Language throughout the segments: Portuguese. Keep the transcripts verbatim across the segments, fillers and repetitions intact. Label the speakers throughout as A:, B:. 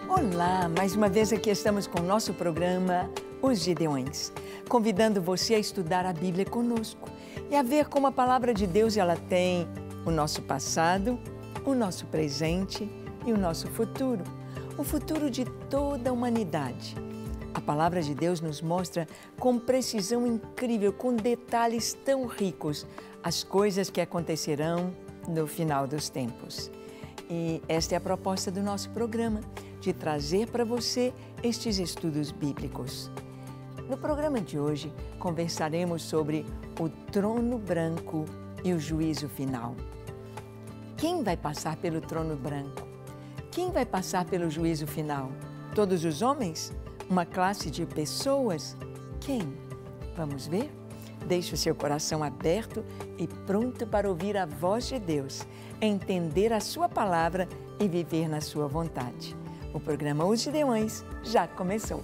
A: Olá, mais uma vez aqui estamos com o nosso programa Os Gideões, convidando você a estudar a Bíblia conosco e a ver como a Palavra de Deus ela tem o nosso passado, o nosso presente e o nosso futuro, o futuro de toda a humanidade. A Palavra de Deus nos mostra com precisão incrível, com detalhes tão ricos, as coisas que acontecerão no final dos tempos. E esta é a proposta do nosso programa, de trazer para você estes estudos bíblicos. No programa de hoje, conversaremos sobre o trono branco e o juízo final. Quem vai passar pelo trono branco? Quem vai passar pelo juízo final? Todos os homens? Uma classe de pessoas? Quem? Vamos ver? Deixe o seu coração aberto e pronto para ouvir a voz de Deus, entender a sua palavra e viver na sua vontade. O programa Os Gideões já começou.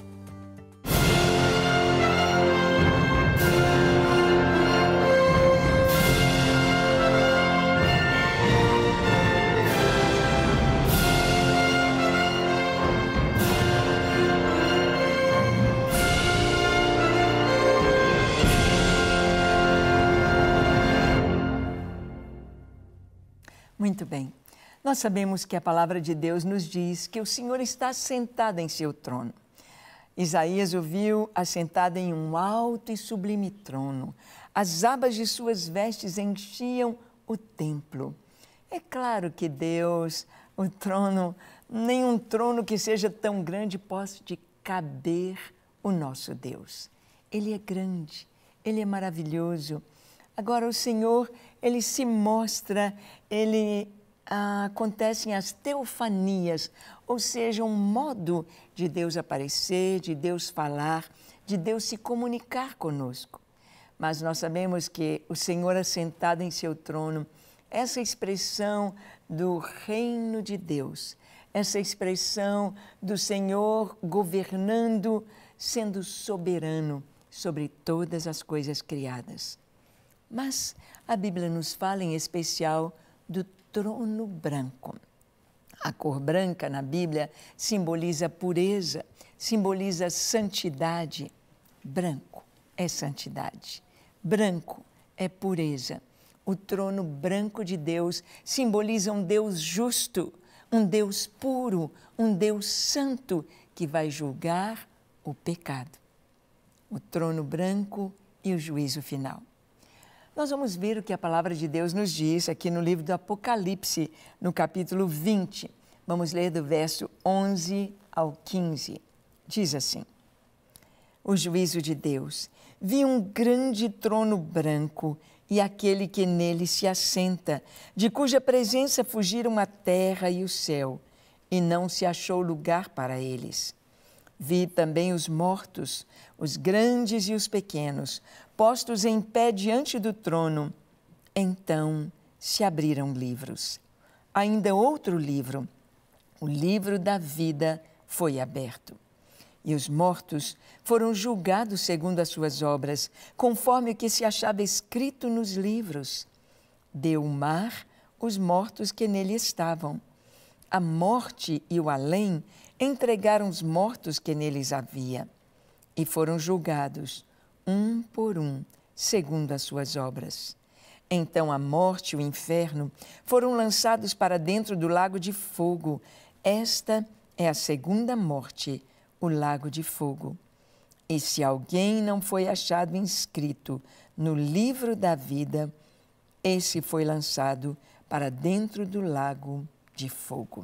A: Muito bem. Nós sabemos que a palavra de Deus nos diz que o Senhor está sentado em seu trono. Isaías o viu assentado em um alto e sublime trono. As abas de suas vestes enchiam o templo. É claro que Deus, o trono, nenhum trono que seja tão grande pode caber o nosso Deus. Ele é grande, Ele é maravilhoso. Agora o Senhor, Ele se mostra, Ele... Ah, acontecem as teofanias, ou seja, um modo de Deus aparecer, de Deus falar, de Deus se comunicar conosco. Mas nós sabemos que o Senhor assentado em seu trono, essa expressão do reino de Deus, essa expressão do Senhor governando, sendo soberano sobre todas as coisas criadas. Mas a Bíblia nos fala em especial do trono branco. A cor branca na Bíblia simboliza pureza, simboliza santidade. Branco é santidade, branco é pureza. O trono branco de Deus simboliza um Deus justo, um Deus puro, um Deus santo que vai julgar o pecado. O trono branco e o juízo final. Nós vamos ver o que a palavra de Deus nos diz aqui no livro do Apocalipse, no capítulo vinte. Vamos ler do verso onze ao quinze. Diz assim: o juízo de Deus. Vi um grande trono branco e aquele que nele se assenta, de cuja presença fugiram a terra e o céu, e não se achou lugar para eles. Vi também os mortos, os grandes e os pequenos, postos em pé diante do trono. Então se abriram livros. Ainda outro livro, o livro da vida, foi aberto. E os mortos foram julgados segundo as suas obras, conforme o que se achava escrito nos livros. Deu o mar os mortos que nele estavam. A morte e o além entregaram os mortos que neles havia, e foram julgados, um por um, segundo as suas obras. Então a morte e o inferno foram lançados para dentro do lago de fogo. Esta é a segunda morte, o lago de fogo. E se alguém não foi achado inscrito no livro da vida, esse foi lançado para dentro do lago de fogo.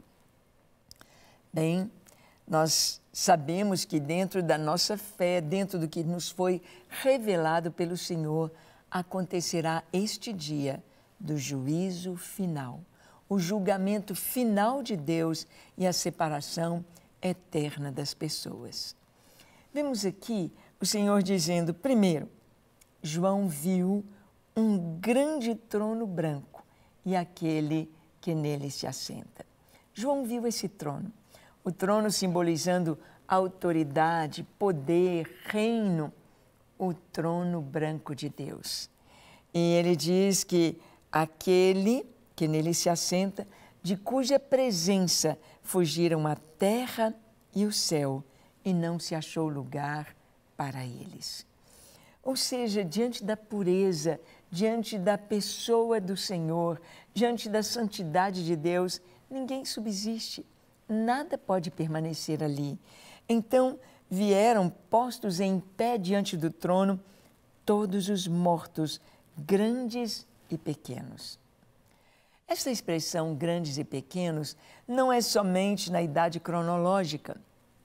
A: Bem, nós sabemos que dentro da nossa fé, dentro do que nos foi revelado pelo Senhor, acontecerá este dia do juízo final, o julgamento final de Deus e a separação eterna das pessoas. Vemos aqui o Senhor dizendo, primeiro, João viu um grande trono branco e aquele que nele se assenta. João viu esse trono. O trono simbolizando autoridade, poder, reino, o trono branco de Deus. E ele diz que aquele que nele se assenta, de cuja presença fugiram a terra e o céu, e não se achou lugar para eles. Ou seja, diante da pureza, diante da pessoa do Senhor, diante da santidade de Deus, ninguém subsiste, nada pode permanecer ali. Então vieram postos em pé diante do trono todos os mortos, grandes e pequenos. Esta expressão grandes e pequenos não é somente na idade cronológica.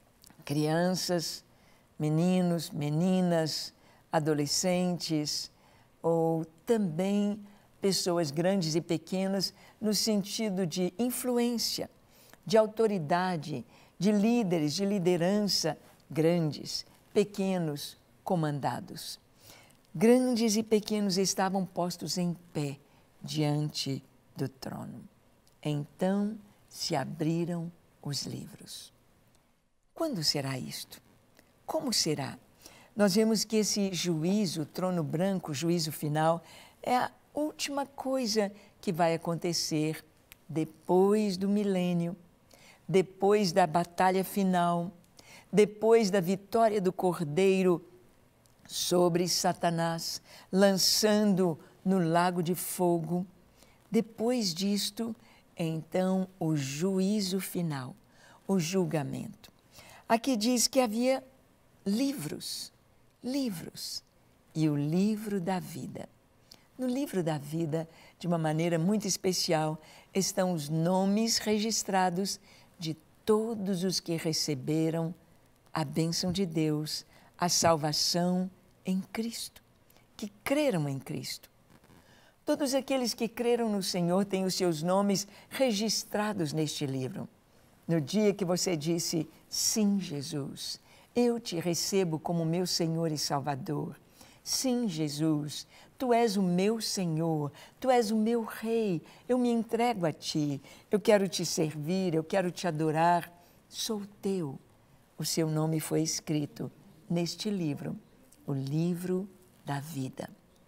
A: Crianças, meninos, meninas, adolescentes, ou também pessoas grandes e pequenas no sentido de influência, de autoridade, de líderes, de liderança, grandes, pequenos, comandados. Grandes e pequenos estavam postos em pé diante do trono. Então se abriram os livros. Quando será isto? Como será? Nós vemos que esse juízo, trono branco, juízo final, é a última coisa que vai acontecer depois do milênio, depois da batalha final, depois da vitória do Cordeiro sobre Satanás, lançando no lago de fogo. Depois disto, então, o juízo final, o julgamento. Aqui diz que havia livros, livros, e o livro da vida. No livro da vida, de uma maneira muito especial, estão os nomes registrados de todos os que receberam a bênção de Deus, a salvação em Cristo, que creram em Cristo. Todos aqueles que creram no Senhor têm os seus nomes registrados neste livro. No dia que você disse, sim, Jesus, eu te recebo como meu Senhor e Salvador. Sim, Jesus, Tu és o meu Senhor, Tu és o meu Rei, eu me entrego a Ti, eu quero Te servir, eu quero Te adorar, sou Teu. O seu nome foi escrito neste livro, o livro da vida.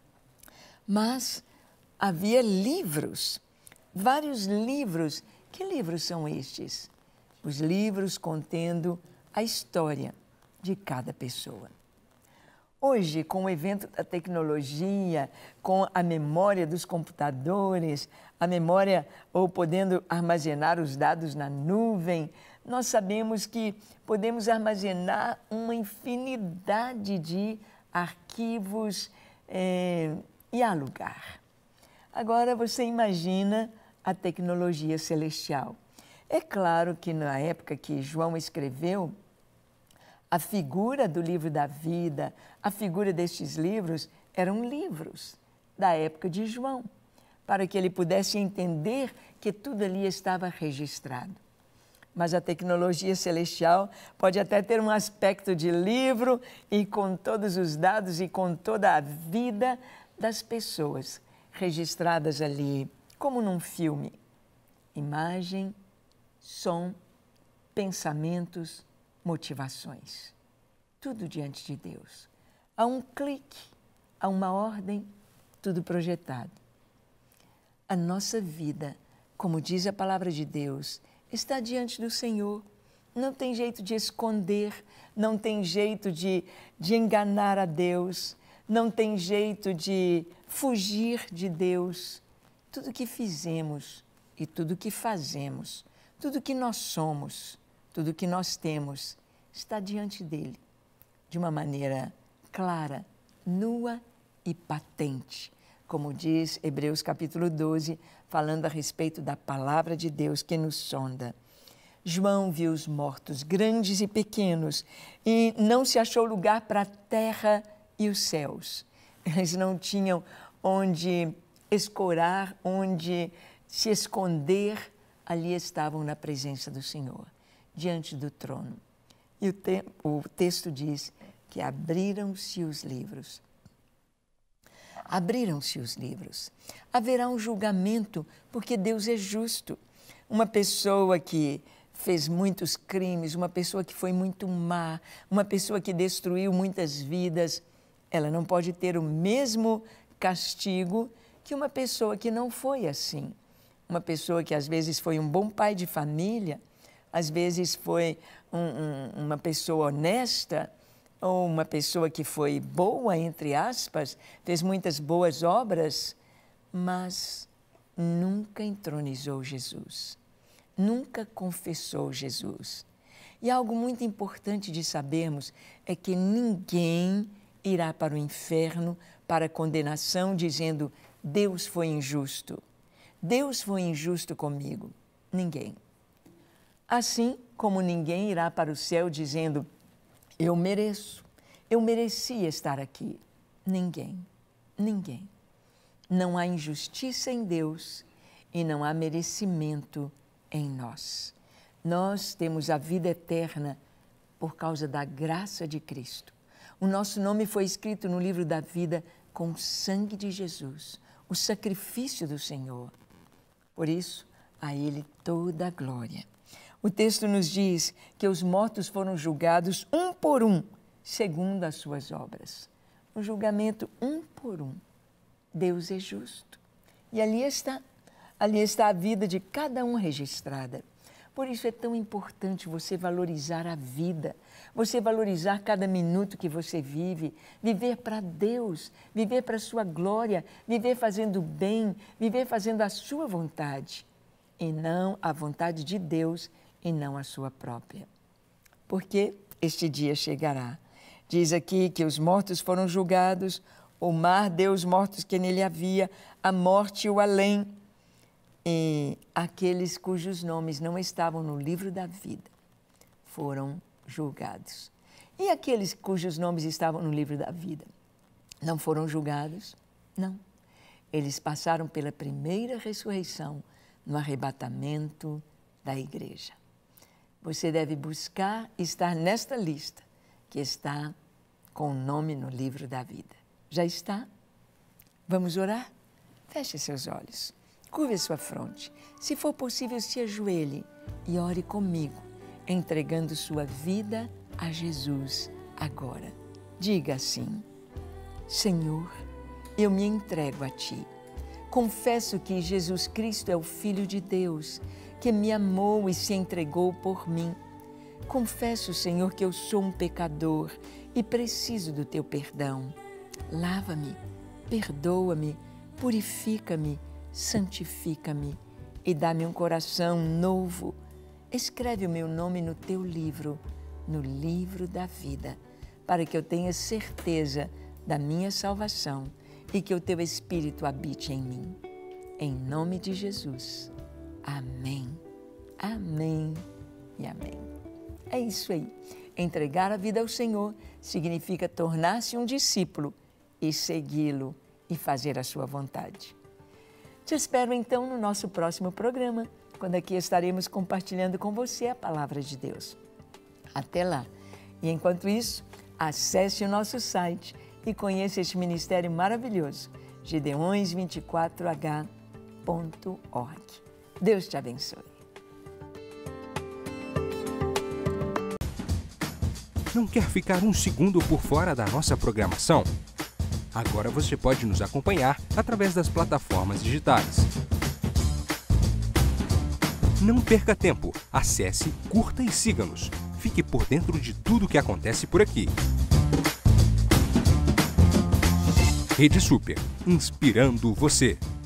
A: Mas havia livros, vários livros. Que livros são estes? Os livros contendo a história de cada pessoa. Hoje, com o evento da tecnologia, com a memória dos computadores, a memória ou podendo armazenar os dados na nuvem, nós sabemos que podemos armazenar uma infinidade de arquivos eh, e alugar. Agora, você imagina a tecnologia celestial. É claro que na época que João escreveu, a figura do livro da vida, a figura destes livros eram livros da época de João, para que ele pudesse entender que tudo ali estava registrado. Mas a tecnologia celestial pode até ter um aspecto de livro e com todos os dados e com toda a vida das pessoas registradas ali, como num filme. Imagem, som, pensamentos, motivações. Tudo diante de Deus. A um clique, a uma ordem, tudo projetado. A nossa vida, como diz a palavra de Deus, está diante do Senhor. Não tem jeito de esconder, não tem jeito de, de enganar a Deus, não tem jeito de fugir de Deus. Tudo que fizemos e tudo que fazemos, tudo que nós somos, tudo que nós temos, está diante dele, de uma maneira clara, nua e patente, como diz Hebreus capítulo doze, falando a respeito da palavra de Deus que nos sonda. João viu os mortos, grandes e pequenos, e não se achou lugar para a terra e os céus. Eles não tinham onde escorar, onde se esconder, ali estavam na presença do Senhor, diante do trono. E o, te o texto diz que abriram-se os livros. Abriram-se os livros. Haverá um julgamento, porque Deus é justo. Uma pessoa que fez muitos crimes, uma pessoa que foi muito má, uma pessoa que destruiu muitas vidas, ela não pode ter o mesmo castigo que uma pessoa que não foi assim. uma pessoa que às vezes foi um bom pai de família, às vezes foi um, um, uma pessoa honesta, ou uma pessoa que foi boa, entre aspas, fez muitas boas obras, mas nunca entronizou Jesus, nunca confessou Jesus. E algo muito importante de sabermos é que ninguém irá para o inferno, para a condenação, dizendo: Deus foi injusto, Deus foi injusto comigo. Ninguém. Assim como ninguém irá para o céu dizendo: eu mereço, eu merecia estar aqui. Ninguém, ninguém. Não há injustiça em Deus e não há merecimento em nós. Nós temos a vida eterna por causa da graça de Cristo. O nosso nome foi escrito no livro da vida com o sangue de Jesus, o sacrifício do Senhor. Por isso, a Ele toda a glória. O texto nos diz que os mortos foram julgados um por um, segundo as suas obras. O julgamento um por um. Deus é justo. E ali está, ali está a vida de cada um registrada. Por isso é tão importante você valorizar a vida, você valorizar cada minuto que você vive, viver para Deus, viver para a sua glória, viver fazendo bem, viver fazendo a sua vontade, e não a vontade de Deus e não a sua própria. Porque este dia chegará. Diz aqui que os mortos foram julgados, o mar deu os mortos que nele havia, a morte e o além. E aqueles cujos nomes não estavam no livro da vida foram julgados. E aqueles cujos nomes estavam no livro da vida não foram julgados? Não. Eles passaram pela primeira ressurreição no arrebatamento da igreja. Você deve buscar estar nesta lista que está com o nome no livro da vida. Já está? Vamos orar? Feche seus olhos. Curve a sua fronte. Se for possível, se ajoelhe e ore comigo, entregando sua vida a Jesus agora. Diga assim: Senhor, eu me entrego a Ti. Confesso que Jesus Cristo é o Filho de Deus, que me amou e se entregou por mim. Confesso, Senhor, que eu sou um pecador e preciso do Teu perdão. Lava-me, perdoa-me, purifica-me, santifica-me e dá-me um coração novo. Escreve o meu nome no Teu livro, no livro da vida, para que eu tenha certeza da minha salvação e que o Teu Espírito habite em mim. Em nome de Jesus. Amém, amém e amém. É isso aí. Entregar a vida ao Senhor significa tornar-se um discípulo e segui-lo e fazer a sua vontade. Te espero então no nosso próximo programa, quando aqui estaremos compartilhando com você a palavra de Deus. Até lá. E enquanto isso, acesse o nosso site e conheça este ministério maravilhoso, gideões vinte e quatro h ponto org. Deus te abençoe.
B: Não quer ficar um segundo por fora da nossa programação? Agora você pode nos acompanhar através das plataformas digitais. Não perca tempo. Acesse, curta e siga-nos. Fique por dentro de tudo o que acontece por aqui. Rede Super, inspirando você.